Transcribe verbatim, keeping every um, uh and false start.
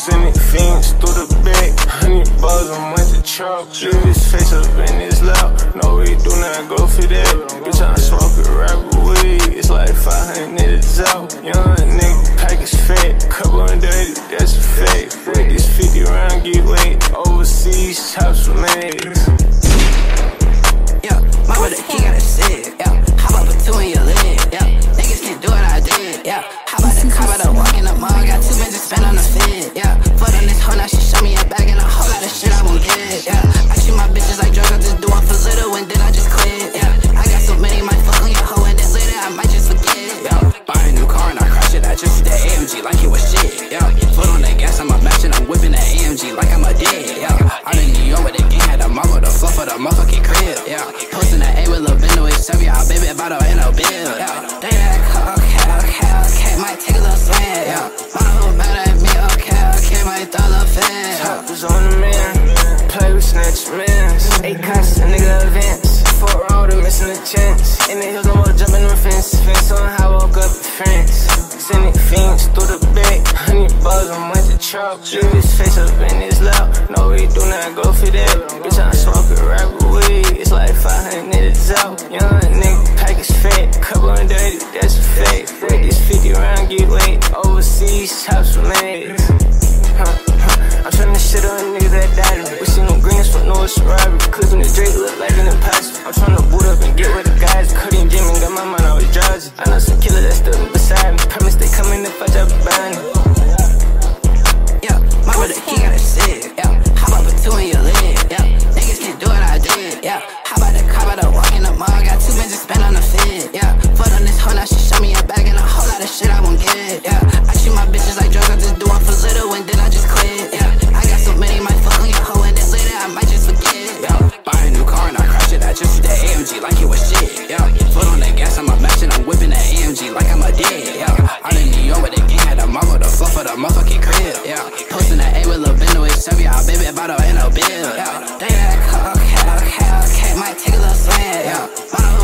Sending fiends through the back, honey balls on with the truck. Leave his face up in his lap, no we do not go for that. Bitch, I'm smoking rapper weed, it's like five hundred niggas out. Young nigga, package fat, couple and dirty, that's a fact. With this fifty round give weight, overseas chops for legs. Yeah, mama the king of the city, yeah. How about put two in your lid, yeah. Niggas can't do what I did, yeah. How about the car, about to walk in the mall, got two bands to spend on the fit, yeah. Foot on this hoe, now she show me a bag and a whole lot of shit I won't get, yeah. I treat my bitches like drugs, I just do one for little and then I just quit, yeah. I got so many, might fuck on your hoe and then later I might just forget, yeah. Buy a new car and I crash it, I just see the A M G like it was shit, yeah. Foot on the gas, I'm a match and I'm whipping the A M G like I'm a dead, yeah. I'm in New York with the gang, had a mama, the fluff of the motherfucking crib, yeah. Posting the A with Lil Bendo, it's seven, y'all baby about to end up bill, yeah. They like, okay, okay, okay, might take a little swing, yeah. My hoe mad at me, okay, okay, might throw a little fan. Choppers on the man, play with snatch mans. Eight costs, a nigga events. Four round, I'm missing a chance. In the hills, no more jumping on the fence. Fence on how I woke up in France. Sending fiends through the back, honey balls on with the truck. Leave his face up in his lap, no we do not go for that. Bitch, I'm smoking rapper weed, it's like five hundred niggas out. Young nigga, package fat, couple and dirty, that's a fact. With this fifty round give weight, overseas chops for legs. Huh, huh. I'm tryna shit on niggas that died. We see no greens for no robbery. Clipping the Drake look like an imposter. I'm tryna boot up and get with the guys. Cutting Jimmy, got my mind always drowsy. I know some killer that stood beside me. Promise they coming if I drop a bind. Yeah, mama the king of the city, yeah. How about put two in your lid, yeah. Niggas can't do what I did, yeah. How about the car, about to walk in the mall, got two bands to spend on the fit, yeah. Foot on this hoe, now she show me a bag and a whole lot of shit I won't get, yeah. I treat my bitches like drugs, I just do one for little and then I just quit, yeah. I got so many, might fuck on your hoe and then later I might just forget, yeah. Buy a new car and I crash it, I just see the A M G like it was shit, yeah. Foot on the gas, I'm a match and I'm whipping the A M G like I'm a dead, yeah. I'm in New York with the gang, had a mama, the fluff of the motherfucking crib, yeah. Posting the A with Lil Bendo, it's seven, y'all baby about to end up bill, yeah. They like, okay, okay, okay, might take a little swing, yeah.